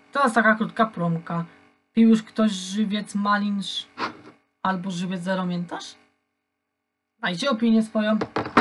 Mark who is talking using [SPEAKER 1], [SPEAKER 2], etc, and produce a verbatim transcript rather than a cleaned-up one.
[SPEAKER 1] Teraz taka krótka promka. Pił już ktoś żywiec malinż albo żywiec zero miętaż? Dajcie opinię swoją.